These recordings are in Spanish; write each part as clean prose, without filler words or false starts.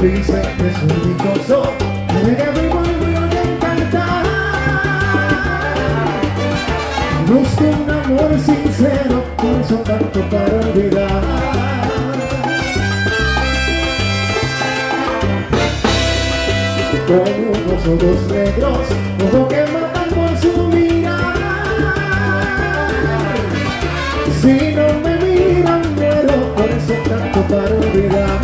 dice que soy dichoso, de que mi pueblo de cantar. Busco un amor sincero, por eso tanto para olvidar. Con unos ojos negros, como que matan por su mirar. Si no me miran, muero, por eso tanto para olvidar.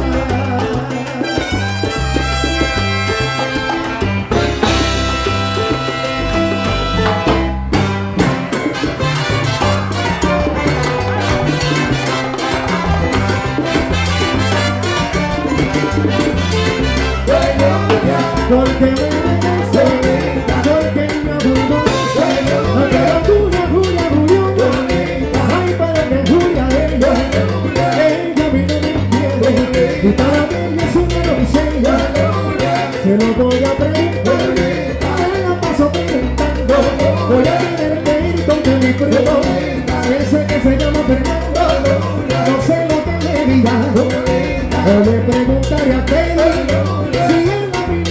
Porque me dejaste, porque me abandonaste, pero Julia, Julia, Julia, ay, para que Julia ella vino mi quiere, y para mí es una doncella, se lo voy a preguntar, me la paso preguntando, voy a tener que ir con mi primo, ese que se llama Fernando, no sé lo que me dirá, o le preguntaré a Pedro, si él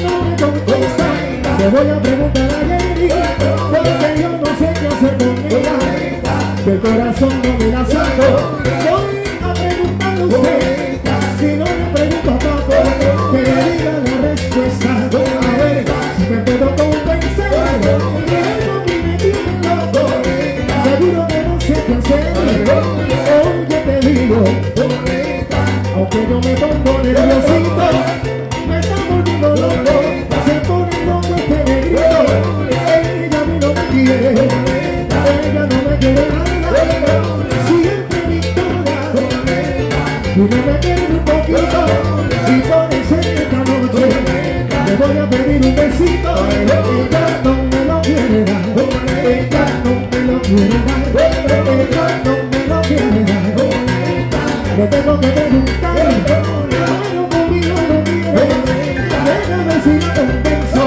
te voy a preguntar a Jenny, porque yo no sé qué hacer con ella, que el corazón no me la saco. Voy a preguntarle a usted, si no le pregunto a Papo, que le diga la respuesta. A ver, si me puedo convencer, que algo que me tiene loco, seguro que no sé qué hacer. Oye, te digo, aunque yo me pongo nerviosito, me está volviendo loco. Ella a mí no me quiere, ella no me quiere nada, siempre victoria, y no me quiere un poquito, y por eso esta noche le voy a pedir un besito, ella no me lo quiere dar, ella no me lo quiere dar, ella no me lo quiere dar, le tengo que preguntar, pero conmigo no quiere, déjame si me convenzo.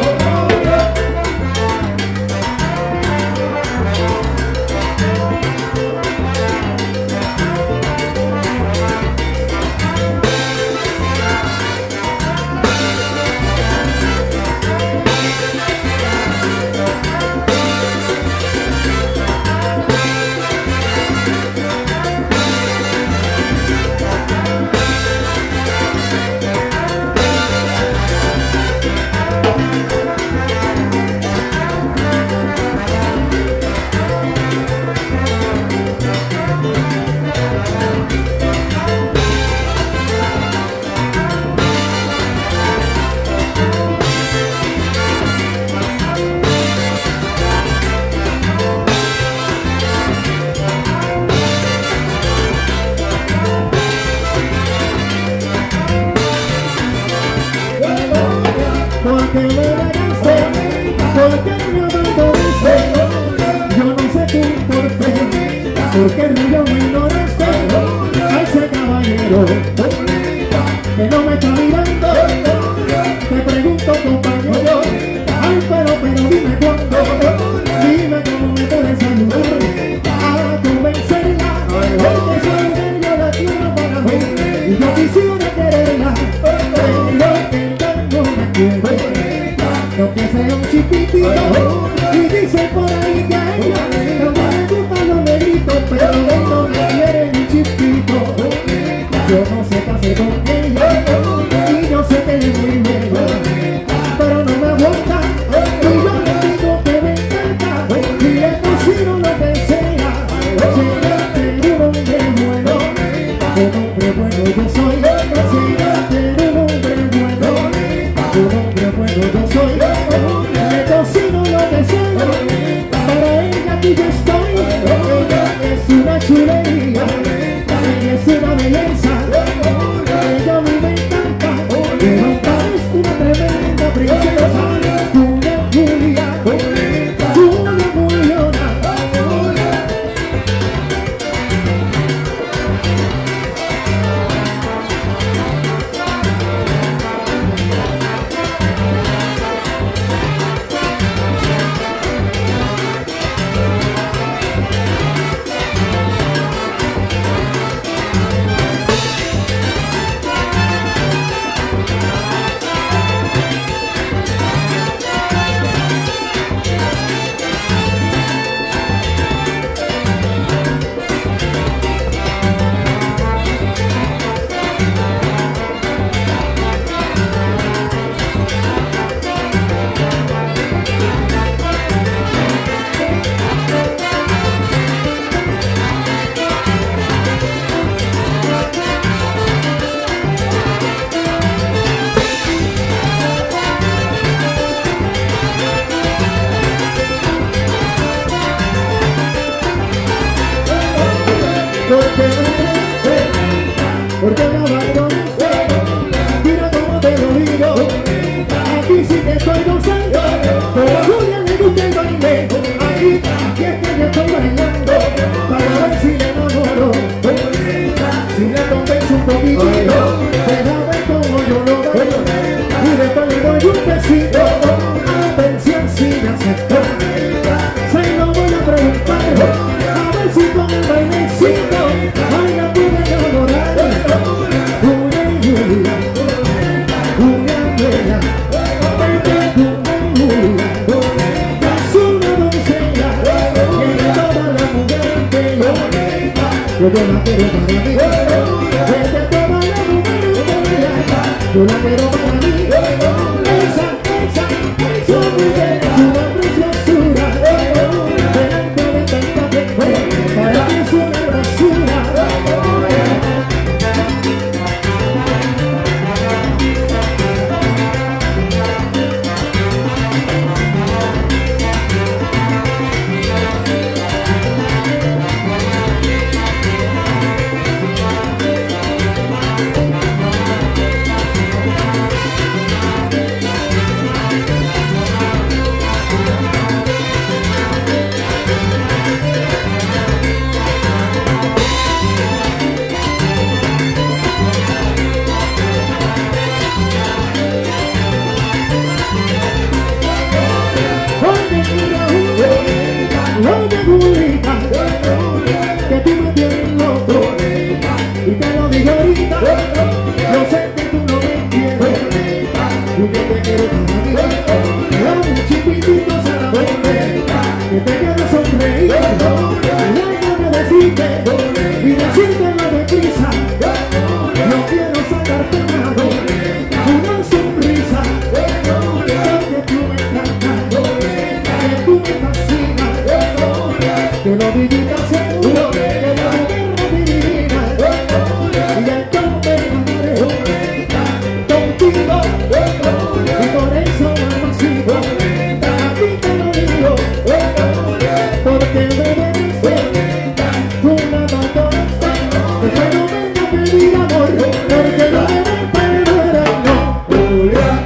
Porque me dejaste, porque me abandonaste, yo no sé tú por qué, porque río me ignoraste, a ese caballero que no me está mirando, te pregunto compañero, ay pero dime cuándo, dime cómo me puedes ayudar a convencerla, porque soy de yo la quiero para mí, y yo quisiera quererla, pero que no me quiere. Lo que sea un chiquitito, y dice por ahí que a ella no me gustan los negritos, pero él no me quiere ni chiquito. Yo no sé qué hacer con ella, y yo sé que es muy bella, pero no me aguanta, y yo le digo que me encanta, y le consigo lo que sea, llévate un hombre bueno, un hombre bueno yo soy, llévate un hombre bueno, un hombre bueno yo soy. Aquí yo estoy, ella es una chulería, ella es una belleza, ella a mí me encanta, pero porque me abandonaste. Mira cómo te lo digo, aquí sí que estoy gozando, pero a Julia le gusta el baile. Aquí es que yo estoy bailando, para ver si le enamoro, si le convenzo un poquito, deja ver como yo lo veo, y después le doy un besito, atención si me aceptó. Se lo voy a preguntar, a ver si con el bailecito, ay, la pude enamorar. Julia y Julia, Julia Julia, es una doncella, tiene toda la mujer que yo la quiero para mí, desde toda la mujer yo la quiero para mí. Esa mujer es una preciosura, delante de tanta gente, para mí es una hermosura. Oye, Julita, que tú me tienes loco, y te lo dije ahorita, yo sé que tú no me quieres, y yo te quiero para mí, dame un chiquitito solamente, que te quiero sonreír, déjame decirte, y decírtelo deprisa, yo quiero sacarte una sonrisa, porque tú me encantas, que tú me fascinas, que lo vivita seguro, que la guerra divina, y el yo me enamoré contigo, y por eso me sigo, a ti te lo digo, porque me veniste, tú me abandonaste, que no venga a pedir amor, porque no debes perder el no, Julia.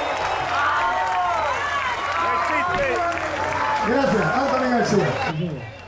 Gracias, Anthony García.